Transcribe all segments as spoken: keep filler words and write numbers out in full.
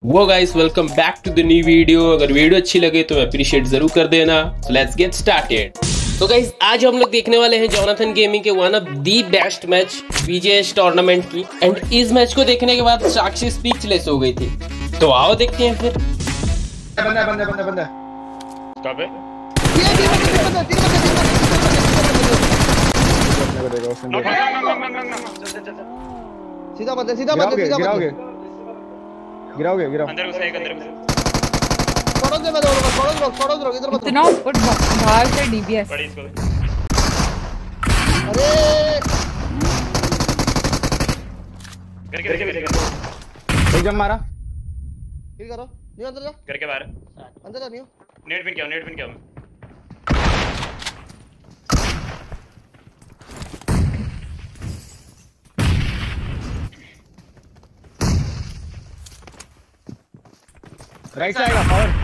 वो guys welcome back to the new video. अगर video अच्छी लगे तो अप्रिशिएट जरूर कर देना। So let's get started. तो गाइस आज हम लोग देखने वाले हैं जोनाथन गेमिंग के one of the best match BJS tournament की। एंड इस मैच को देखने के बाद साक्षी स्पीचलेस हो गई थी। तो आओ देखते हैं फिर। बंदा बंदा बंदा बंदा कहाँ पे? ये तीन बंदे तीन बंदे तीन बंदे सीधा बंदे सीधा बंदे सीधा गिराओगे गिराओगे गिराओ अंदर घुस एक अंदर घुस छोड़ो दे मैं दौड़ूंगा छोड़ो दो छोड़ो दो इधर मत इतना ऊपर बाहर से डीबीएस पड़ी इसको। अरे करके करके करके एक जम मारा ठीक करो नियो अंदर जा करके बाहर अंदर जा नियो नेट पिन क्या नेट पिन क्या राइट से आएगा पावर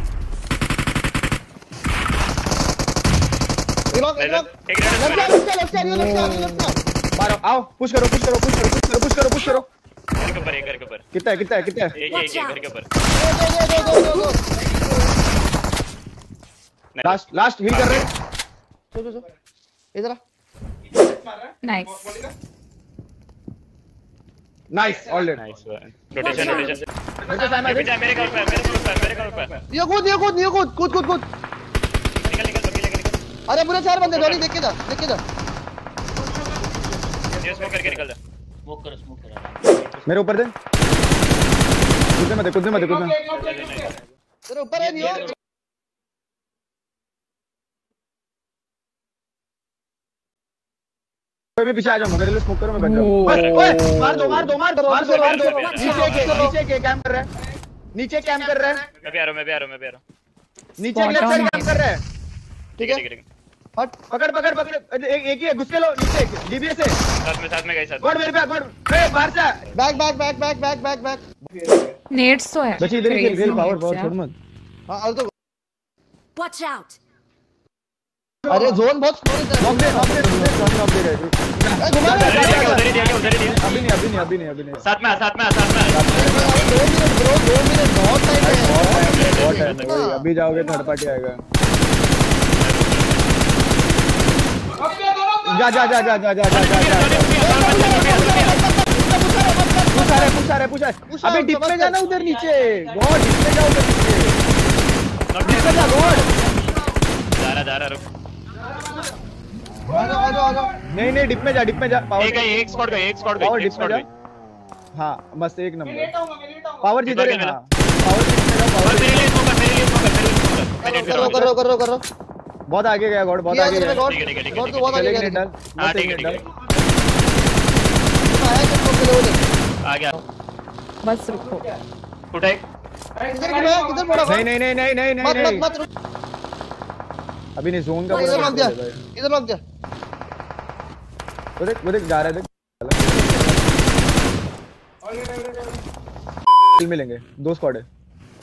इलोग इलोग एक left red left left left left left मारो आओ पुश करो पुश करो पुश करो पुश करो पुश करो पुश करो घर के ऊपर एक घर के ऊपर कितना है कितना है कितना है एक एक घर के ऊपर दो दो दो दो दो लास्ट लास्ट हील कर रहे हैं सो सो इधर आ nice nice already nice rotation rotation मेरे सामने मेरे जा मेरे का ऊपर मेरे का ऊपर मेरे का ऊपर नियो कूद नियो कूद नियो कूद कूद कूद कूद निकल निकल बकीले निकल अरे पूरे चार बंदे डॉली देख के जा देख के जा ये स्मोक करके निकल जा स्मोक कर स्मोक कर मेरे ऊपर दे कूदने मत कूदने मत कूदने तेरे ऊपर है नियो कोई भी पीछे आ जाओ मेरे लिए स्मोक करो मैं बच जाऊं ओए मार दो मार दो मार दो मार दो मार दो नीचे के नीचे के कैंप कर रहा है नीचे कैंप कर रहा है मैं भी आ रहा हूं मैं भी आ रहा हूं मैं भी आ रहा हूं नीचे लेफ्ट साइड कैंप कर रहा है ठीक ठीक है है ठीक है हट पकड़ पकड़ पकड़ एक एक ही है घुस के लो नीचे डीबीएस है साथ में साथ में गए साथ गॉड मेरे पे गॉड ए बाहर से back back back back back back back नेट्स तो है बची इधर ही खेल खेल पावर पावर Crazy छोड़ मत हां और तो Watch out! अरे जोन बहुत स्लो है नॉक दे नॉक दे जॉनी नॉक दे रहे ए घुमा उधर ही दिया दे उधर ही दिया उधर ही दिया अभी नहीं अभी नहीं अभी नहीं अभी नहीं साथ में आ साथ में आ साथ में आ दो मिनट ब्रो दो मिनट बहुत टाइम है बहुत टाइम है वही अभी जाओगे थर्ड पार्टी आएगा जा जा जा जा जा जा जा जा पूछा रे पूछा रे पूछा अभी डिप में जाना उधर नीचे गॉड डिप में जाओ उधर नीचे डिप में जा गॉड जा रहा जा रहा रुक आ जाओ आ जाओ आ जाओ नहीं नहीं डिप में जा डिप में जा पावर एक है एक स्क्वाड गए एक स्क्वाड पावर गए एक डिप में स्क्वाड जा गए हाँ बस एक नंबर पावर जिधर है हाँ पावर डिप में जाओ और पावर मेरे लिए स्मोक कर मेरे लिए स्मोक कर मेरे लिए स्मोक कर करो करो करो करो बहुत आगे गया गॉड बहुत आगे गया गॉड ठीक है, ठीक है, ठीक है, गॉड तो बहुत आगे चलेगी गया नहीं डाल हां मत ठीक है एक ठीक है डाल आया कि तो ले ले आ गया बस रुको उठा एक किधर घुमा किधर पड़ा नहीं नहीं नहीं नहीं नहीं मत नहीं मत मत रुक अभी नहीं जोन का इधर लग जा पूरा इधर लग जा वो देख वो देख जा रहा है देख टीम मिलेंगे दो स्क्वाड है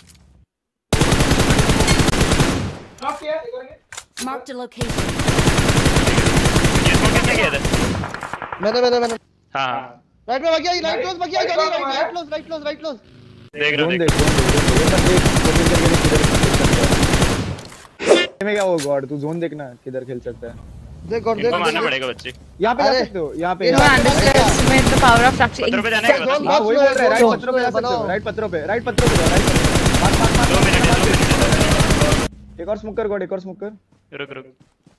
Marked a location. ये स्मोक किसने किया था मैंने मैंने मैंने हां हां राइट में बगिया राइट क्लोज बगिया right close right close right close देख रहा जोन हूं देख जोन देख ये मत देख किधर में क्या वो गॉड तू जोन देखना किधर खेल सकता है देख गॉड इनको मारना देख पड़ेगा बच्चे यहाँ पे जा अरे, सकते हो यहाँ पे ये you understand the power of Sakshi पत्थरों पे जाने का जोन हाँ वही बोल रहा है राइट जोन पत्थरों पे जा सकते हो बनाओ। राइट पत्थरों पे राइट पत्थरों पे जाओ, राइट पत्थरों पे। मार मार मार दो मिनट है, दो मिनट है। एक और स्मोकर गॉड एक और स्मोकर रुक रुक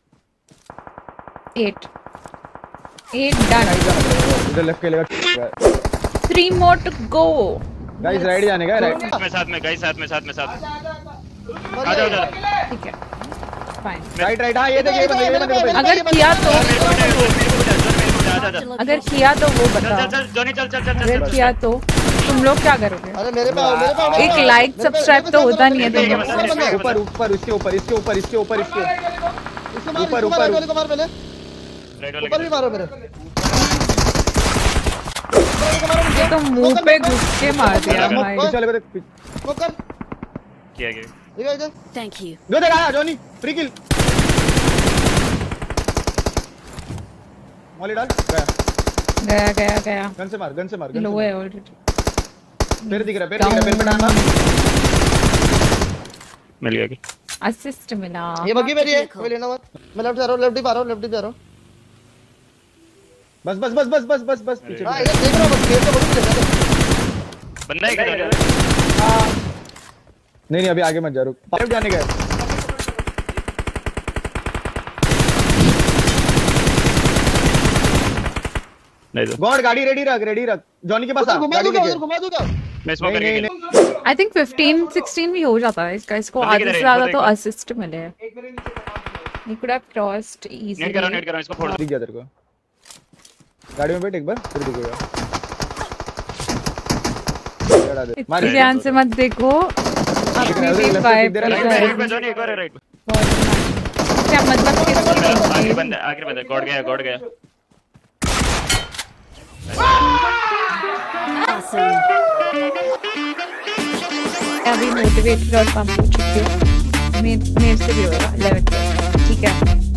एट एट डन इधर लेफ्ट खेलेगा three more to go guys right जाने का राइट साथ में साथ में गाइस साथ में साथ में साथ में आ जाओ जाओ ठीक है फाइन राइट राइट हाँ ये देख ये बंदे ये बंदे अगर किया तो जा जा जा अगर किया तो वो चल बताओ चल जॉनी चल चल चल अगर किया तो तुम लोग क्या करोगे अरे मेरे पे आओ मेरे पे आओ एक लाइक सब्सक्राइब तो होता नहीं है तुम लोग से ऊपर ऊपर इसके ऊपर इसके ऊपर इसके ऊपर इसके इसको ऊपर, मार ऊपर ऊपर। वाले को मार पहले राइट वाले ऊपर भी मारो मेरे ये तो मुंह पे घुस के मार दिया भाई पीछे वाले को देख स्मोकर किया गया इधर इधर Thank you. जो देख आया जॉनी फ्री किल मॉली डाल गया गया गया गया गन से मार गन से मार गन लो से है मार ऑलरेडी फिर दिख रहा है, फिर दिख रहा है, फिर पे डालना। मिल गया कि असिस्ट मिला। ये बग्गी मेरी है, कोई लेना मत। मैं लेफ्ट जा रहा हूं, लेफ्ट ही पा रहा हूं, लेफ्ट ही जा रहा हूं। बस बस बस बस बस बस बस पीछे। हां इधर देख रहा हूं, बस गेट तो बड़ी लेना। बंदा है किधर? नहीं नहीं अभी आगे मत जा, रुक। पाइप जाने का है। नहीं तो गॉड गाड़ी रेडी रख, रेडी रख। जॉनी के पास आ, घुमा गाड़ी दूंगा, लेके। उधर घुमा दूंगा। मैं स्मोक नहीं करके नहीं नहीं आई थिंक फिफ्टीन सिक्सटीन भी हो जाता है इसका। इसको बंदे आधे किधर से है? ज्यादा बंदे तो किधर? असिस्ट मिले हैं। He could have crossed नेट करो easily. नेट करो इसको फोड़ दो। दिख गया तेरे को। गाड़ी में बैठ एक बार, फिर दिखेगा। चढ़ा दे। मार इतनी ध्यान से मत देखो। अपनी उधर टीम left वाइप side कर राइट रहा पे है। राइट पे जोनी एक और राइट पे। क्या मतलब किसकी आगे टीम? बंदा आगे बंदा गॉड गया गॉड गया। अभी मोटिवेटेड और पंप हो चुकी हूँ। मेरे मेरे से भी होगा इलेवन ठीक है।